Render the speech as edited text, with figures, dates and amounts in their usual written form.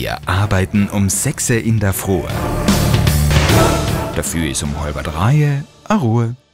Wir arbeiten um 6 in der Früh. Dafür ist um halb 3 Ruhe.